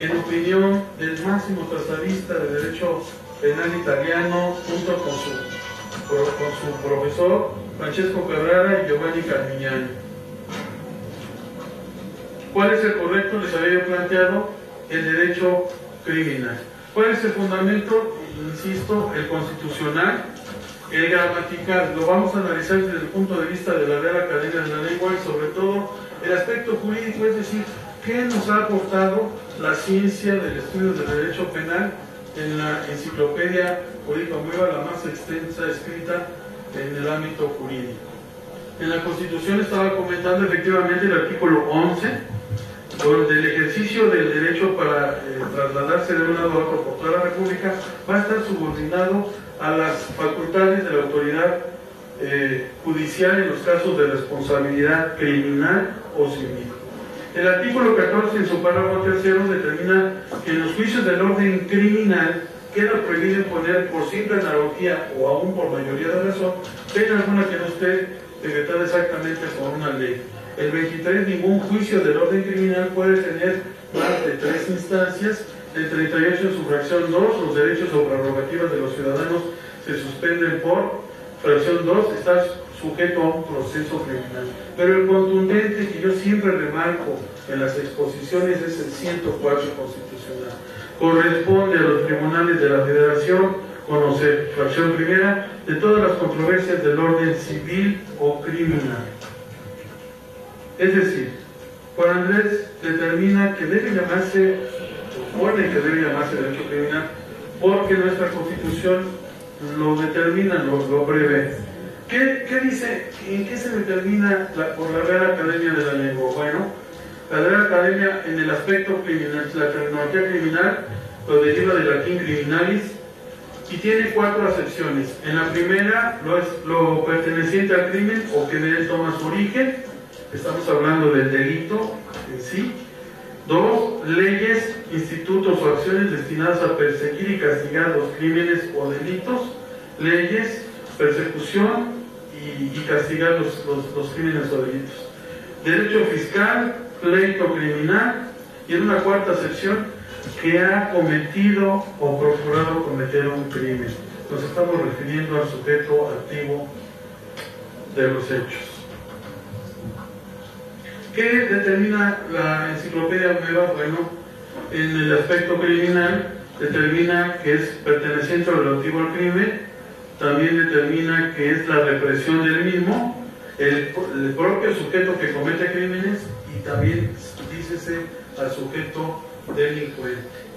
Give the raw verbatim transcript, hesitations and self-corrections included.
En opinión del máximo tratadista de Derecho Penal italiano, junto con su, con su profesor Francesco Carrara y Giovanni Carmignani. ¿Cuál es el correcto? Les había planteado el derecho criminal. ¿Cuál es el fundamento? Insisto, el constitucional, el gramatical. Lo vamos a analizar desde el punto de vista de la Real Academia de la Lengua y sobre todo el aspecto jurídico, es decir, ¿qué nos ha aportado la ciencia del estudio del derecho penal en la enciclopedia jurídica nueva, la más extensa escrita en el ámbito jurídico? En la Constitución estaba comentando efectivamente el artículo once, donde el ejercicio del derecho para eh, trasladarse de un lado a otro por toda la República va a estar subordinado a las facultades de la autoridad eh, judicial en los casos de responsabilidad criminal o civil. El artículo catorce, en su párrafo tercero, determina que en los juicios del orden criminal queda prohibido imponer por simple analogía o aún por mayoría de razón pena alguna que no esté decretada exactamente por una ley. El veintitrés, ningún juicio del orden criminal puede tener más de tres instancias. El treinta y ocho, en su fracción dos, los derechos o prerrogativas de los ciudadanos se suspenden por fracción dos, está sujeto a un proceso criminal. Pero el contundente que yo siempre remarco en las exposiciones es el ciento cuatro constitucional. Corresponde a los tribunales de la Federación conocer, fracción primera, de todas las controversias del orden civil o criminal. Es decir, Juan Andrés determina que debe llamarse, supone que debe llamarse derecho criminal, porque nuestra Constitución lo determina, lo, lo prevé. ¿Qué, ¿Qué dice? ¿En qué se determina la, por la Real Academia de la Lengua? Bueno, la Real Academia en el aspecto criminal, la terminología criminal lo deriva del latín criminalis y tiene cuatro acepciones. En la primera, lo, es, lo perteneciente al crimen o que de él toma su origen, estamos hablando del delito en sí. Dos, leyes, institutos o acciones destinadas a perseguir y castigar los crímenes o delitos. Leyes, persecución y, y castigar los, los, los crímenes o delitos. Derecho fiscal, pleito criminal, y en una cuarta sección, que ha cometido o procurado cometer un crimen. Nos estamos refiriendo al sujeto activo de los hechos. ¿Qué determina la enciclopedia nueva? Bueno, en el aspecto criminal determina que es perteneciente o relativo al crimen, también determina que es la represión del mismo, el, el propio sujeto que comete crímenes y también dícese al sujeto delincuente.